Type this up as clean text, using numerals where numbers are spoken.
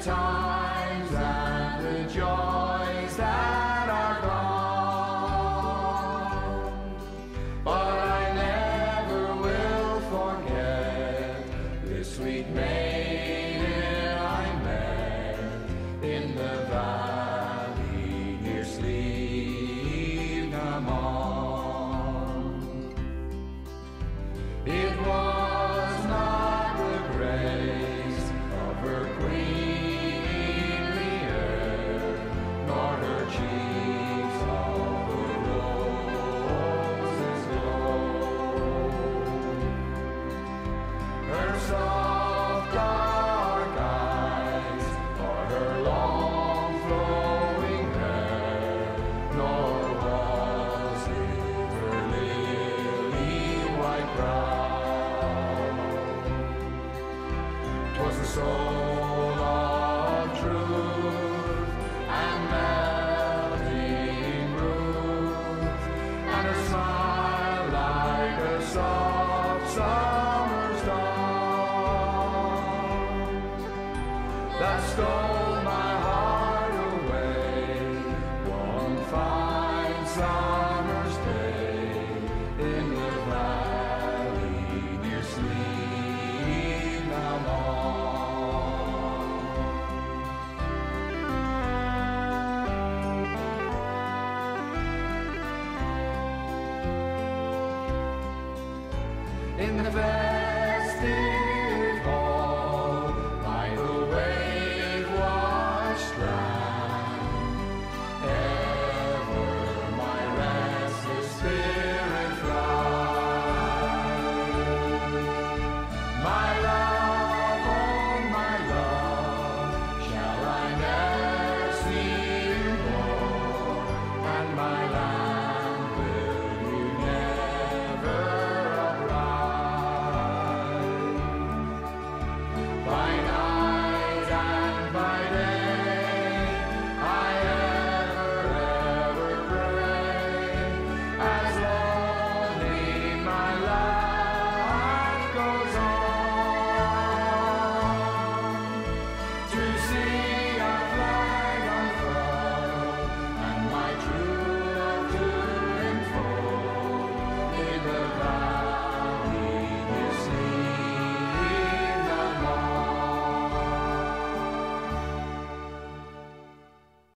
times and the joys that are gone. But I never will forget the sweet maiden I met in the valley near Slievenamon. It was not the grace of her queenly air, nor her cheeks of the roses glow. Her soft dark eyes, or her long flowing hair, nor was it her lily white brow. 'Twas the soul of truth and melting Ruth, and her smile like a soft summer's dawn, that stole my heart away one fine summer's day in the valley near Slievenamon. In the